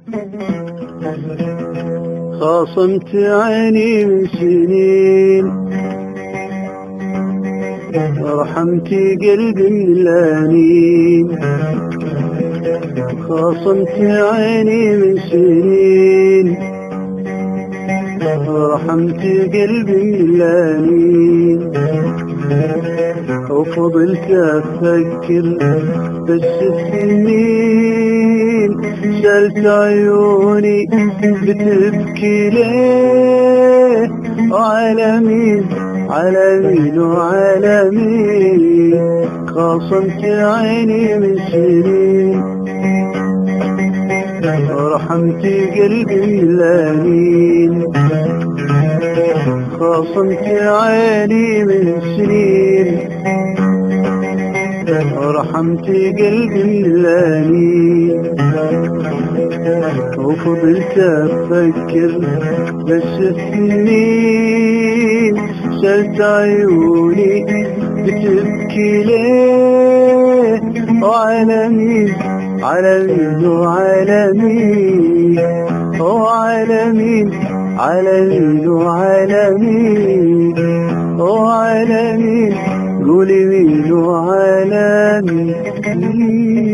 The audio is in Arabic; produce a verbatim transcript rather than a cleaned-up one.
خاصمت عيني من سنين، رحمتي قلبي من الأنين. خاصمت عيني من سنين، رحمتي قلبي من الأنين. وفضلت أفكر بس السنين، شلت عيوني بتبكي ليه؟ وعلى مين على مين وعلى مين؟ خاصمت عيني من سنين، رحمتي قلبي من الأنين. خاصمت عيني من سنين، رحمتي قلبي من الأنين. وفضلت أفكر بس السنين، شلت عيوني بتبكي ليه؟ وعلى مين على مين وعلى مين؟ وعلى مين على مين وعلى مين؟ وعلى مين؟ قولي مين وعلى مين؟